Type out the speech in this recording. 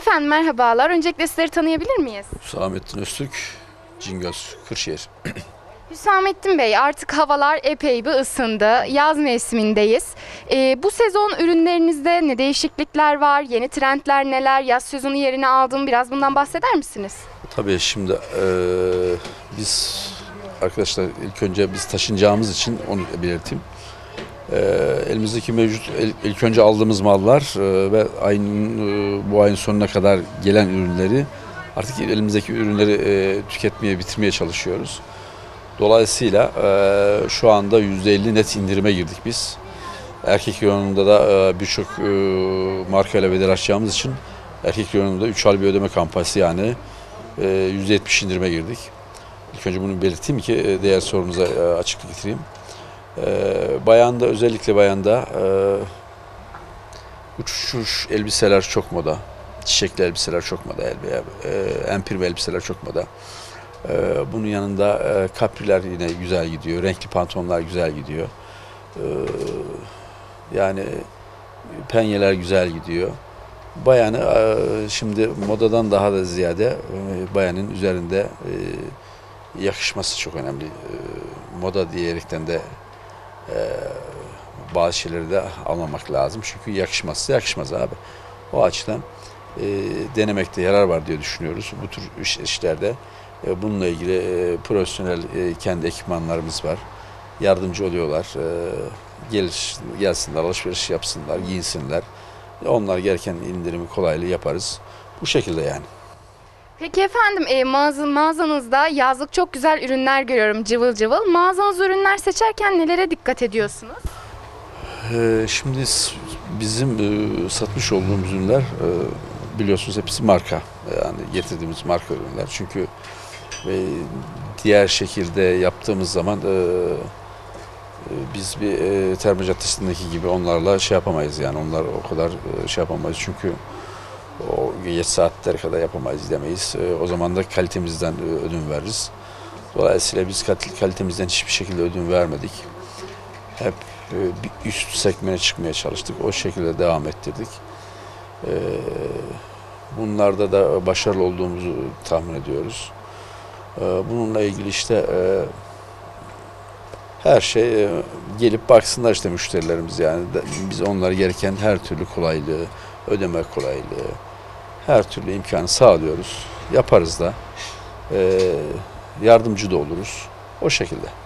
Efendim merhabalar. Öncelikle sizleri tanıyabilir miyiz? Hüsamettin Öztürk, Cingöz, Kırşehir. Hüsamettin Bey, artık havalar epey bir ısındı. Yaz mevsimindeyiz. Bu sezon ürünlerinizde ne değişiklikler var? Yeni trendler neler? Yaz sezonu yerini aldı mı? Biraz bundan bahseder misiniz? Tabii şimdi biz arkadaşlar ilk önce biz taşınacağımız için onu belirteyim. Elimizdeki mevcut ilk önce aldığımız mallar ve bu ayın sonuna kadar gelen ürünleri artık elimizdeki ürünleri tüketmeye bitirmeye çalışıyoruz. Dolayısıyla şu anda %50 net indirime girdik biz. Erkek reyonunda da birçok markayla bedel açacağımız için erkek reyonunda 3 ay bir ödeme kampanyası yani %70 indirime girdik. İlk önce bunu belirteyim ki diğer sorumuza açıklık getireyim. Bayanda özellikle bayanda uçuş elbiseler çok moda. Çiçekli elbiseler çok moda. Empirme elbiseler çok moda. Bunun yanında kapriler yine güzel gidiyor. Renkli pantolonlar güzel gidiyor. Yani penyeler güzel gidiyor. Bayanı şimdi modadan daha da ziyade bayanın üzerinde yakışması çok önemli. Moda diyerekten de bazı şeyleri de almamak lazım. Çünkü yakışmazsa yakışmaz abi. O açıdan denemekte yarar var diye düşünüyoruz. Bu tür işlerde bununla ilgili profesyonel kendi ekipmanlarımız var. Yardımcı oluyorlar. Gelsinler, alışveriş yapsınlar, giyinsinler. Onlar gereken indirimi kolaylığı yaparız. Bu şekilde yani. Peki efendim mağazanızda yazlık çok güzel ürünler görüyorum, cıvıl cıvıl. Mağazanızda ürünler seçerken nelere dikkat ediyorsunuz? Şimdi bizim satmış olduğumuz ürünler biliyorsunuz hepsi marka. Yani getirdiğimiz marka ürünler. Çünkü diğer şekilde yaptığımız zaman biz bir Terme Caddesi'ndeki gibi onlarla şey yapamayız yani. Onlar o kadar şey yapamayız çünkü o geç saatlere kadar yapamayız demeyiz. O zaman da kalitemizden ödün veririz. Dolayısıyla biz kalitemizden hiçbir şekilde ödün vermedik. Hep bir üst segmene çıkmaya çalıştık. O şekilde devam ettirdik. Bunlarda da başarılı olduğumuzu tahmin ediyoruz. Bununla ilgili işte her şey gelip baksınlar işte müşterilerimiz yani. Biz onlara gereken her türlü kolaylığı, ödeme kolaylığı, her türlü imkanı sağlıyoruz. Yaparız da, yardımcı da oluruz. O şekilde.